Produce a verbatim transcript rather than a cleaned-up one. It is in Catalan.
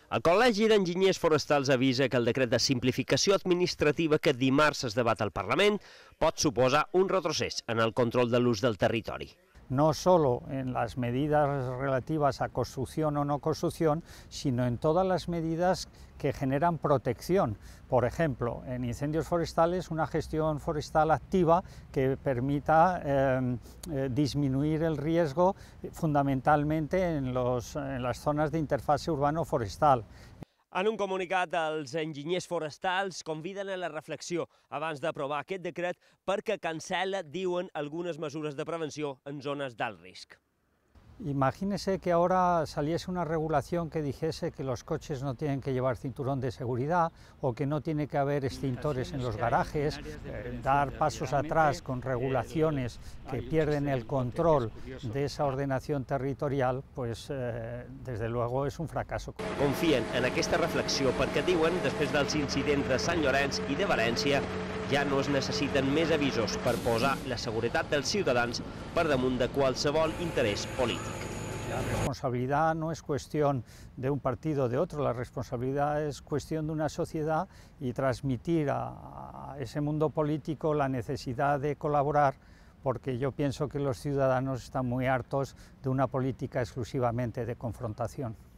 El Col·legi d'Enginyers Forestals avisa que el decret de simplificació administrativa que dimarts es debat al Parlament pot suposar un retrocés en el control de l'ús del territori. No solo en las medidas relativas a construcción o no construcción, sino en todas las medidas que generan protección. Por ejemplo, en incendios forestales, una gestión forestal activa que permita eh, eh, disminuir el riesgo fundamentalmente en, los, en las zonas de interfase urbano-forestal. En un comunicat, els enginyers forestals conviden a la reflexió abans d'aprovar aquest decret perquè cancela, diuen, algunes mesures de prevenció en zones d'alt risc. Imagínese que ahora saliese una regulación que dijese que los coches no tienen que llevar cinturón de seguridad o que no tiene que haber extintores en los garajes, eh, dar pasos atrás con regulaciones que pierden el control de esa ordenación territorial, pues eh, desde luego es un fracaso. Confien en aquesta reflexió perquè diuen, després dels incidents de Sant Llorenç i de València, ja no es necessiten més avisos per posar la seguretat dels ciutadans per damunt de qualsevol interès polític. La responsabilidad no es cuestión de un partido o de otro, la responsabilidad es cuestión de una sociedad y transmitir a ese mundo político la necesidad de colaborar, porque yo pienso que los ciudadanos están muy hartos de una política exclusivamente de confrontación.